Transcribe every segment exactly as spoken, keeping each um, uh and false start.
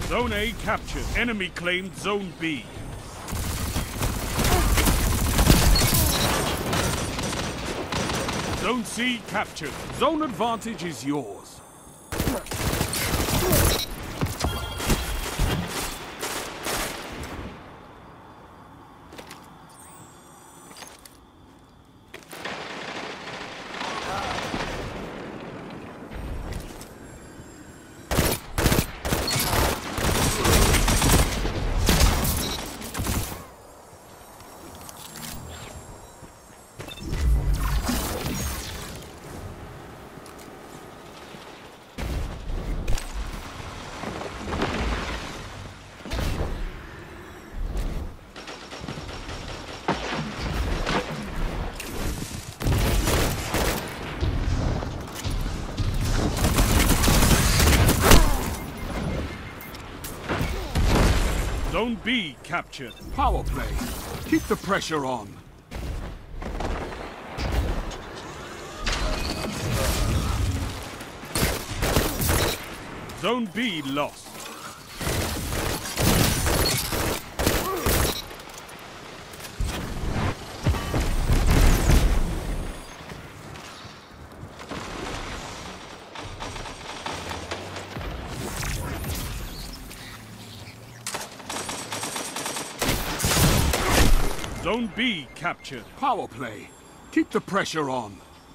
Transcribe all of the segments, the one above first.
Zone A captured. Enemy claimed Zone B. Zone C captured. Zone advantage is yours. Zone B captured. Power play. Keep the pressure on. Zone B lost. Zone B captured. Power play. Keep the pressure on.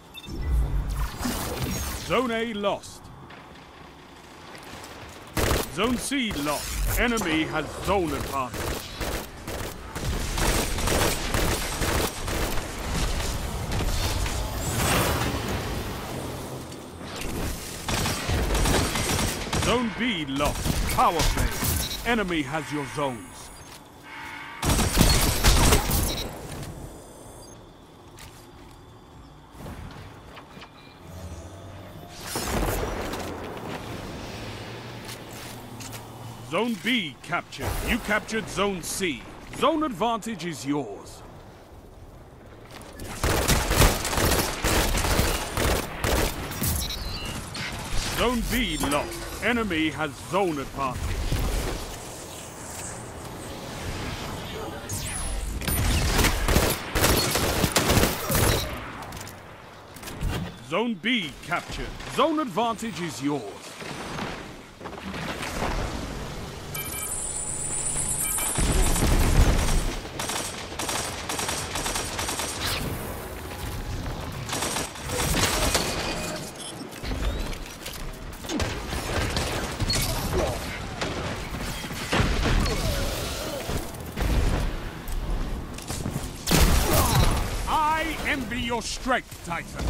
Zone A lost. Zone C lost. Enemy has zone advantage. Zone B lost. Power play. Enemy has your zones. Zone B captured. You captured Zone C. Zone advantage is yours. Zone B lost. Enemy has zone advantage. Zone B captured. Zone advantage is yours. I envy your strength, Titan.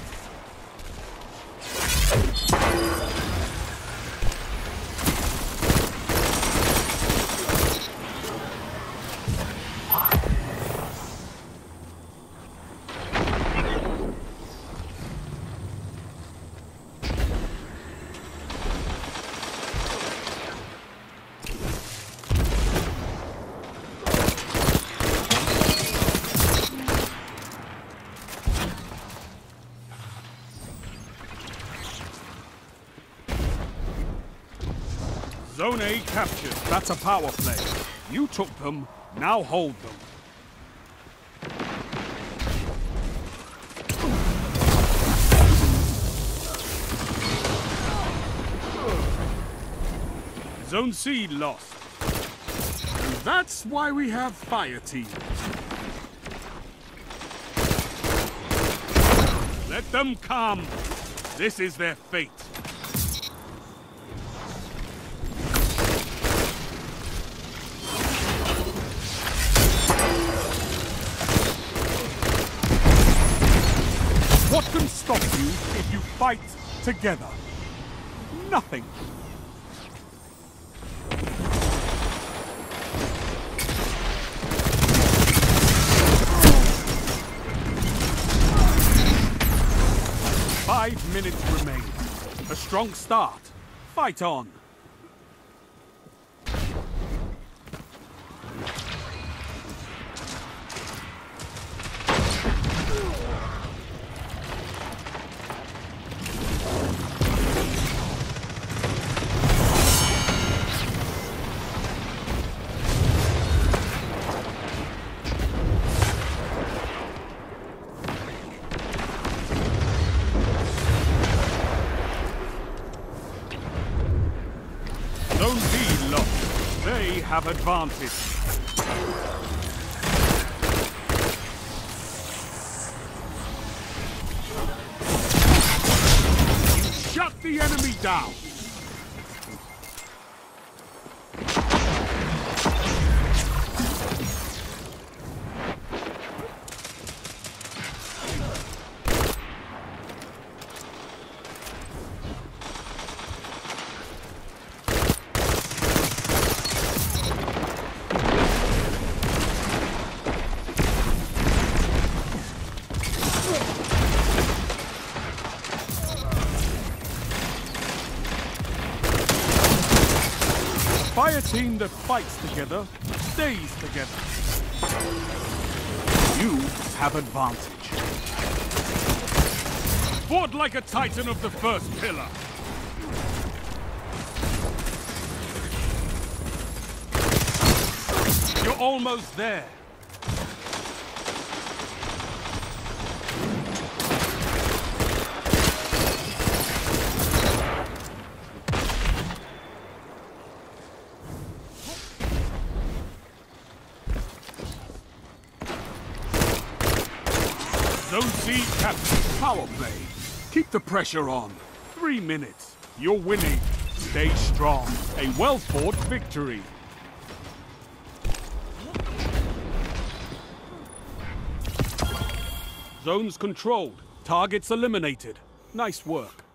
Zone A captured. That's a power play. You took them, now hold them. Zone C lost. And that's why we have fire teams. Let them come. This is their fate. What can stop you if you fight together? Nothing. Five minutes remain. A strong start. Fight on. Zone B lost. They have advantage. Shut the enemy down! Fire team that fights together, stays together. You have advantage. Fought like a titan of the first pillar. You're almost there. Zone C captured. Power play. Keep the pressure on. Three minutes. You're winning. Stay strong. A well-fought victory. Zones controlled. Targets eliminated. Nice work.